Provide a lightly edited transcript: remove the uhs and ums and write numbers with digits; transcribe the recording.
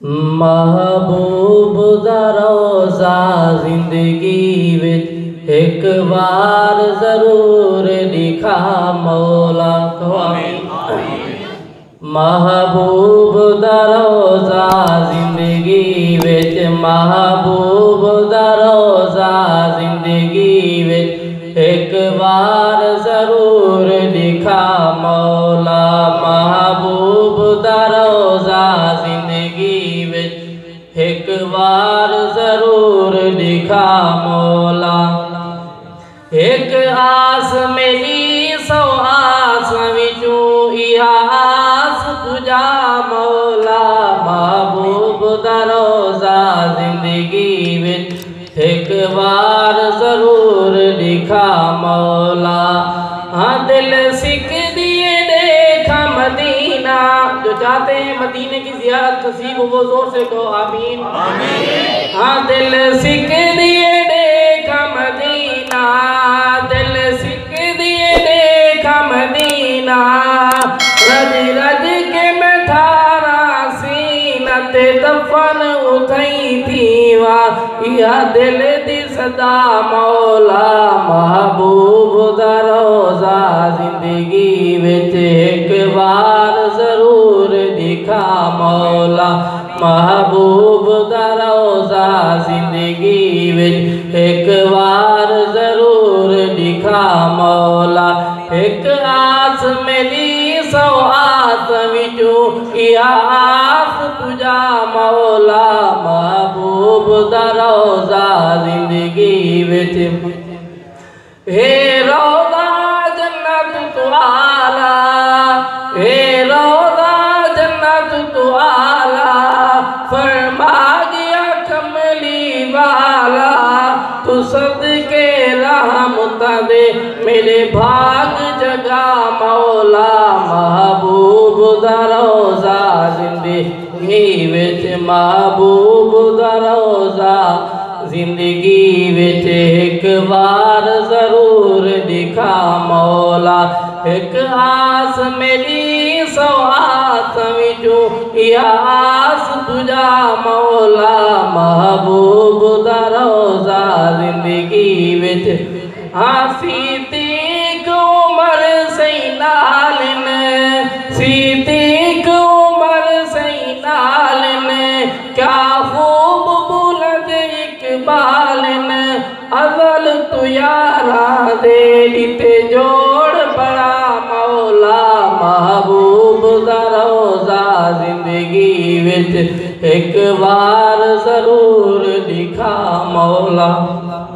महबूब दा रोज़ा जिंदगी विच एक बार जरूर दिखा मौला को आमीन। महबूब दा रोज़ा जिंदगी विच महबूब दा रोज़ा जिंदगी विच एक बार जरूर दिखा मौला। महबूब दा रोज़ा जिंदगी विच एक बार जरूर दिखा मौला। एक आस मेरी सौ आस विचों इहा आस तुझा मौला। महबूब दा रोज़ा जिंदगी विच एक बार जरूर दिखा मौला। हाँ दिल सिख दिए देखा मदीना, जो चाहते हैं मदीने की ज़ियारत नसीब हो वो जोर से कहो आमीन। हाँ दिल सिख दिए देखा मदीना, दिल सिख दिए देखा मदीना। रज रज के मैं थारा सीना ते दफन उठई थी वा, या दिल दी सदा मौला। महबूब दा रोज़ा जिंदगी विच एक बार जरूर दिखा मौला। महबूब दा रोज़ा जिंदगी विच एक बार जरूर दिखा मौला। एक आस मेरी सौ आस विचों इहा आस तुझा मौला। महबूब दा रोज़ा जिंदगी विच हे रोज़ा जन्नत तो आला, हे रोज़ा जन्नत तो आला। फरमा गया कमली वाला, तू सदके रहमत दे मेरे भाग जगा मौला। महबूब दा रोज़ा जिंदगी विच महबूब दा रोज़ा जिंदगी विच एक बार जरूर दिखा मौला। एक आस मेरी सौ आस विचों इहा आस तुझा मौला। महबूब दा रोज़ा जिंदगी विच सीतीक उमर सही नालिन, सीतीक उमर सही नालिन। क्या खूब बुलंद इकबालिन, अज़ल तू यारा दे दिते जोड़ बड़ा मौला। महबूब दा रोज़ा जिंदगी विच एक बार जरूर दिखा मौला।